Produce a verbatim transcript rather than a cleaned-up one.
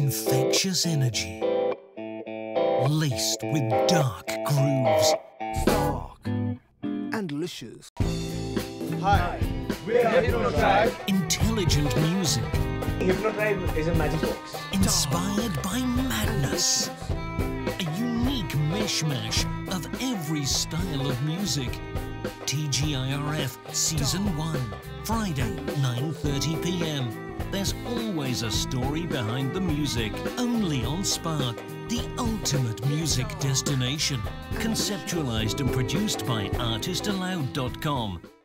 infectious energy, laced with dark grooves. Dark and licious. Hi, we are Hypnotribe. Intelligent music. Hypnotribe is a magic box. Inspired by madness. A unique mishmash of every style of music. T G I R F Season one, Friday, nine thirty p m. There's always a story behind the music. Only on Spark, the ultimate music destination. Conceptualized and produced by artist aloud dot com.